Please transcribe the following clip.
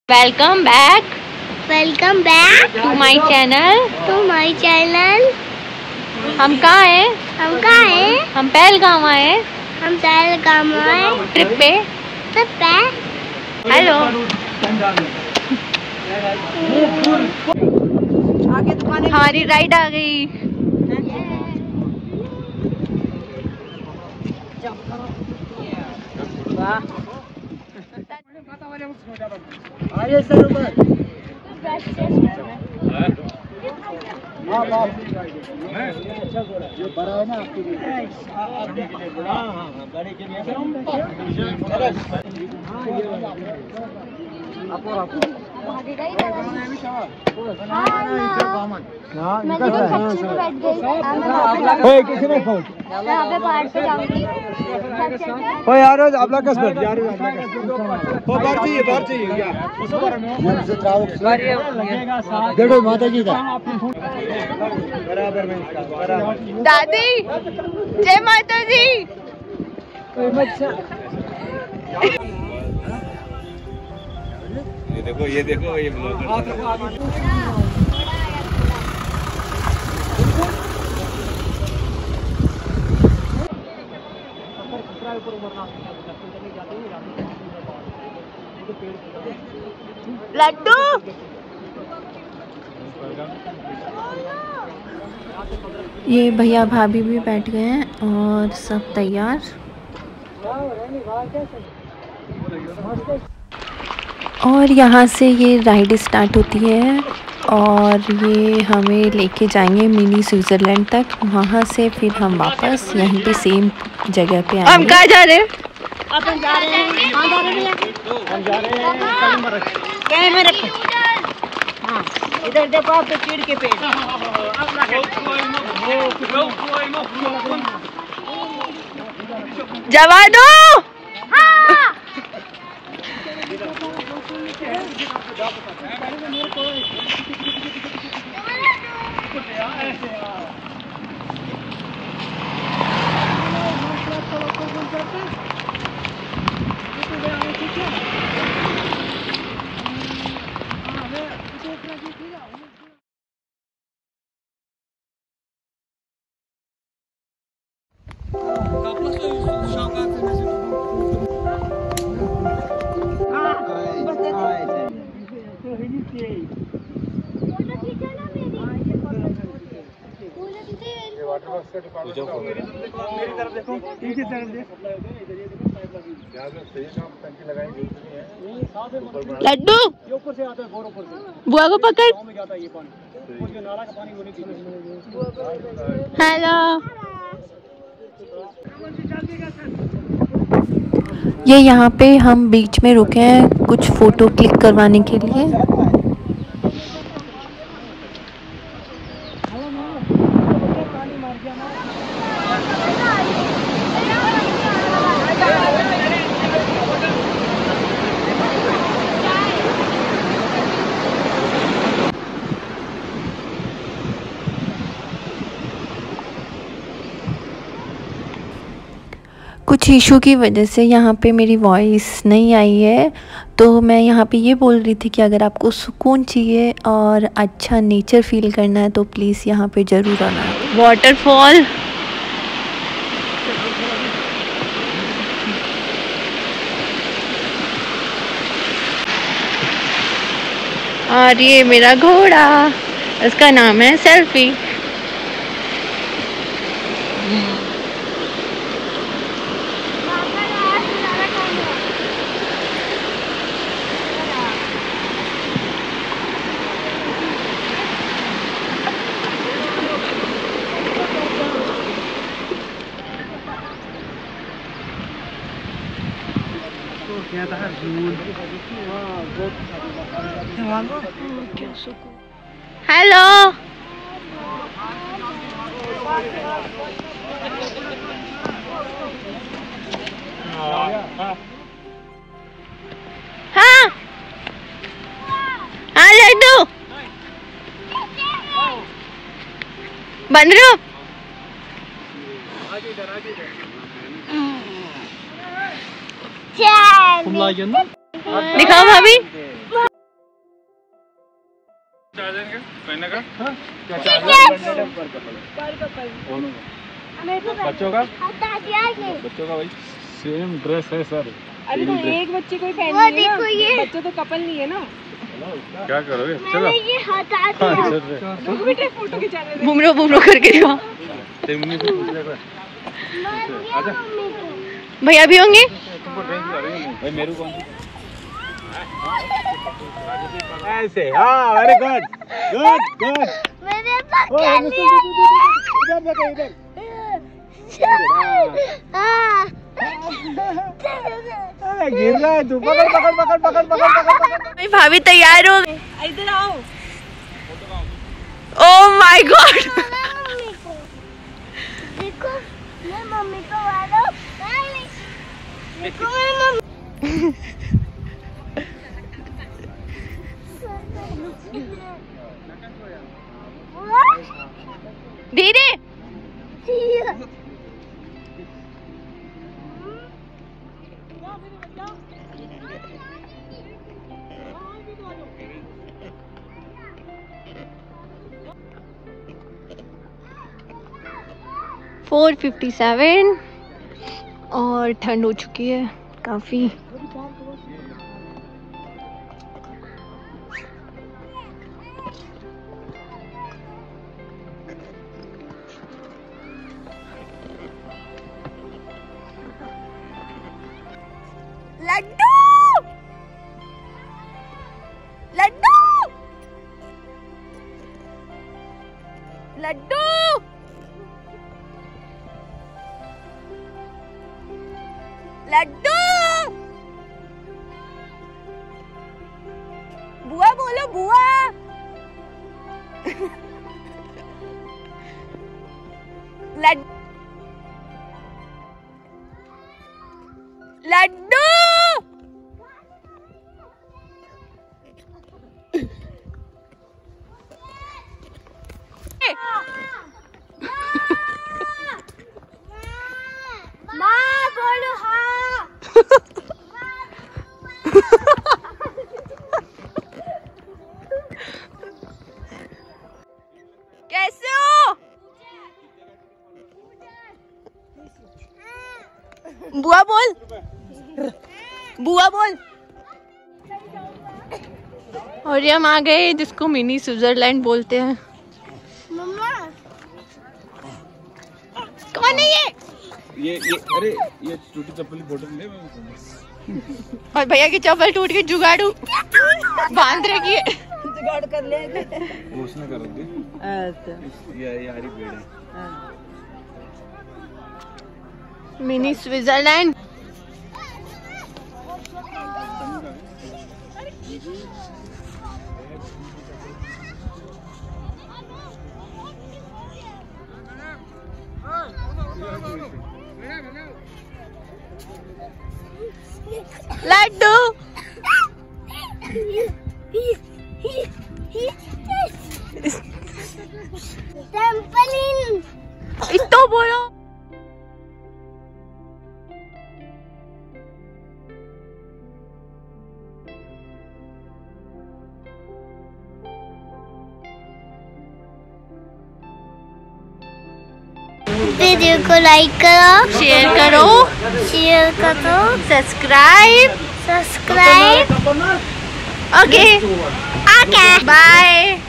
Welcome back to my channel. हम कहाँ हैं? हम पहलगाम आए। ट्रिप पे। हेलो। हमारी राइड आ गई। आइए सर ऊपर। जो बड़ा है ना आपके लिए, बड़े के लिए आपला कस देखो माता जी का बराबर में दादी जय माता जी। ये देखो ये ब्लॉगर। लड्डू ये भैया भाभी भी बैठ गए हैं और सब तैयार। और यहाँ से ये राइड स्टार्ट होती है और ये हमें लेके जाएंगे मिनी स्विट्ज़रलैंड तक। वहाँ से फिर हम वापस यहीं पे सेम जगह पे आएंगे। हम कहाँ जा रहे हैं? हम जा रहे हैं हाँ, इधर देखो आप तो चीड़ के पेड़। जवानो मेरी तरफ देखो, इनकी तरफ देखो। लड्डू ऊपर से आता है, ऊपर से बुआ को पकड़। गाँव में जाता है ये पानी, जो नाला का पानी वो नहीं पीते। हेलो। ये यहाँ पे हम बीच में रुके हैं कुछ फ़ोटो क्लिक करवाने के लिए। कुछ इशू की वजह से यहाँ पे मेरी वॉइस नहीं आई है, तो मैं यहाँ पे ये बोल रही थी कि अगर आपको सुकून चाहिए और अच्छा नेचर फील करना है तो प्लीज़ यहाँ पे ज़रूर आना। वाटरफॉल और ये मेरा घोड़ा, इसका नाम है सेल्फी। हेलो। हाँ हाँ लड्डू बन रहे हो? दिखाओ भाभी। चार्जर का पहनने का? क्या बच्चों का भाई सेम ड्रेस है सर। अरे तो एक बच्चे को ही पहननी है ना, बच्चे तो कपल नहीं है ना। क्या करोगे? चलो फोटो खिंचाने दे। बुमरो करके दिखाओ। भैया भी होंगे? भाई मेरू कौन? ऐसे हाँ, वेरी गुड गुड गुड। इधर गिर रहा है तू। पकड़। भाभी तैयार हो गई? इधर आओ। Oh my god. देखो मैं मम्मी को मारो। देखो मैं मम्मी। धीरे। फोर 57 और ठंड हो चुकी है काफी। लड्डू लड्डू लड्डू लड्डू। बुआ बोलो बुआ। लड्डू लड्डू। माँ बोलो हाँ। कैसे हो? बुआ बोल बुआ बोल। और ये हम आ गए जिसको मिनी स्विट्जरलैंड बोलते हैं। मम्मा कौन है ये अरे ये टूटी चप्पल की बोतल ले और भैया की चप्पल टूट के जुगाड़ू बांध रखी है। जुगाड़ कर ले। उसने कर दी। अच्छा ये हरी पेड़ है। Mini Switzerland. लड्डू ट्रैम्पोलिन। इतो बोलो। वीडियो को लाइक करो, शेयर करो, सब्सक्राइब। सब्सक्राइब। Okay bye.